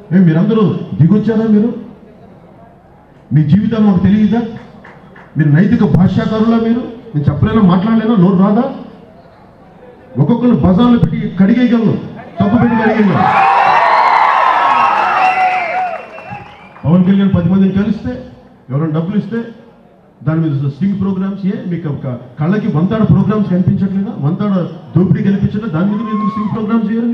మీరందరూ దిగొచ్చారా? మీ జీవితాలు మాకు తెలియదా? మీరు నైతిక భాష్యాకారులా? నేను చెప్పలేనా, మాట్లాడలేనా, నోరు రాదా? ఒక్కొక్కరు బజార్లు పెట్టి కడిగేయగలను, తప్పు పెట్టి కడిగేయగలను. పవన్ కళ్యాణ్ 10 మందిని కలిస్తే, ఎవరైనా డబ్బులు ఇస్తే దాని మీద స్టింగ్ ప్రోగ్రామ్స్, మీకు కళ్ళకి వంతాడ ప్రోగ్రామ్స్ కనిపించట్లేదా? వంతాడ దోపిడీ కనిపించట్లేదు, దాని మీద మీరు స్టింగ్ ప్రోగ్రామ్స్ చేయరు?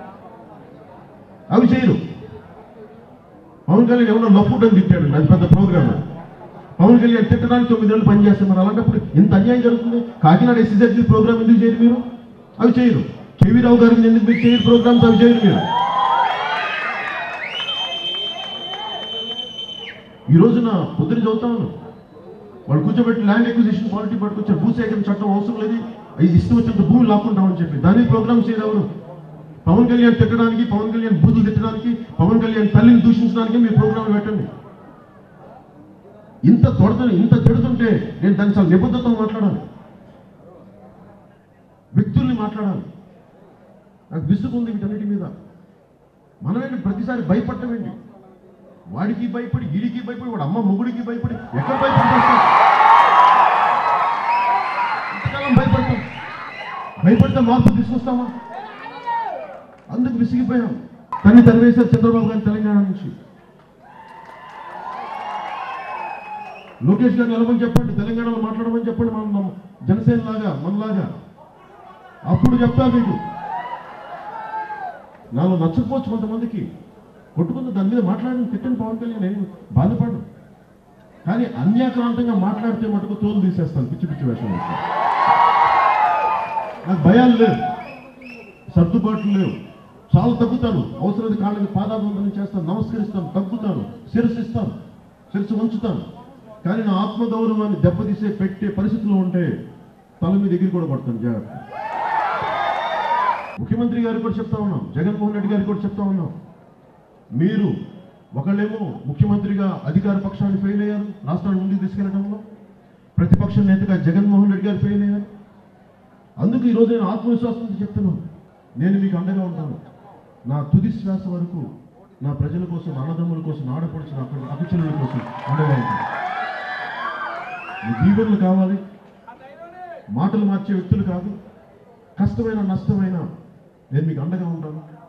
అవి చేయరు. పవన్ కళ్యాణ్ ఎవరో లఫ్ట్ అని తిట్టాడు, అది పెద్ద ప్రోగ్రామ్. పవన్ కళ్యాణ్ తిట్టడానికి 9 ఏళ్ళు పనిచేస్తున్నారు. అలాంటప్పుడు ఇంత అన్యాయం జరుగుతుంది. కాకినాడ ఎస్సీ ప్రోగ్రామ్ ఎందుకు చేయరు మీరు? అవి చేయరు. కేవీ రావు గారికి ఎందుకు మీరు చేయరు ప్రోగ్రామ్స్? అవి చేయరు మీరు. ఈ రోజున పొద్దున చదువుతాను, వాళ్ళు కూర్చోబెట్టి ల్యాండ్ ఎక్విజిషన్ పాలిటీ పట్టుకొచ్చారు. భూసేకరణ చట్టం అవసరం లేదు, ఇష్టం వచ్చినంత భూమి లాక్కుంటామని చెప్పి దానికి ప్రోగ్రామ్స్ చేయరు ఎవరు? పవన్ కళ్యాణ్ తిట్టడానికి, పవన్ కళ్యాణ్ బూతులు తిట్టడానికి, పవన్ కళ్యాణ్ తల్లిని దూషించడానికి మీరు ప్రోగ్రాంలు పెట్టండి. ఇంత తిడుతుంటే నేను దాన్ని చాలా నిబద్ధతతో మాట్లాడాలి, వ్యక్తుల్ని మాట్లాడాలి. నాకు విసుగుంది వీటన్నిటి మీద. మనమేంటి ప్రతిసారి భయపడటమేంటి? వాడికి భయపడి, వీడికి భయపడి, వాడు అమ్మ మొగుడికి భయపడి, ఎక్కడ భయపడతాం? ఎంతకాలం భయపడతాం? భయపడితే మార్పు తీసుకొస్తామా? అందుకు విసిగిపోయాం. తన్ని తరివేశారు చంద్రబాబు గారు తెలంగాణ నుంచి. లోకేష్ గారు నిలబడి చెప్పండి, తెలంగాణలో మాట్లాడమని చెప్పండి. మనం జనసేన లాగా, మనలాగా అప్పుడు చెప్తారు. మీకు నాలో నచ్చకపోవచ్చు కొంతమందికి, కొట్టుకుంది దాని మీద మాట్లాడిన తిట్టండి. పవన్ కళ్యాణ్ నేను బాధపడను, కానీ అన్యాక్రాంతంగా మాట్లాడితే మటుకు తోలు తీసేస్తాను. పిచ్చి పిచ్చి వేషం వేస్తాను. నాకు భయాలు లేవు, సర్దుబాట్లు లేవు. చాలా తగ్గుతాను. అవసరమైతే కాళ్ళకి పాదాబంధనం చేస్తాను, నమస్కరిస్తాను, తగ్గుతాను, శిరస్సు ఇస్తాను, శిరస్సు ఉంచుతాను. కానీ నా ఆత్మగౌరవాన్ని దెబ్బతీసే పెట్టే పరిస్థితులు ఉంటే తల మీద ఎగిరి కూడా పడతాను. జాగ్రత్త. ముఖ్యమంత్రి గారికి కూడా చెప్తా ఉన్నాం, జగన్మోహన్ రెడ్డి గారికి కూడా చెప్తా ఉన్నాం. మీరు ఒకళ్ళేమో ముఖ్యమంత్రిగా అధికార పక్షాన్ని ఫెయిల్ అయ్యారు, రాష్ట్రాన్ని ముందుకు తీసుకెళ్లడంలో. ప్రతిపక్ష నేతగా జగన్మోహన్ రెడ్డి గారు ఫెయిల్ అయ్యారు. అందుకు ఈరోజు నేను ఆత్మవిశ్వాసంతో చెప్తున్నాను, నేను మీకు అండగా ఉంటాను. నా తుది శ్వాస వరకు నా ప్రజల కోసం, అన్నదమ్ముల కోసం, ఆడపడుచిన అభిచరుల కోసం అండగా ఉంటాను. మీ దీవెనలు కావాలి, మాటలు మార్చే వ్యక్తులు కాదు. కష్టమైన నష్టమైన నేను మీకు అండగా ఉంటాను.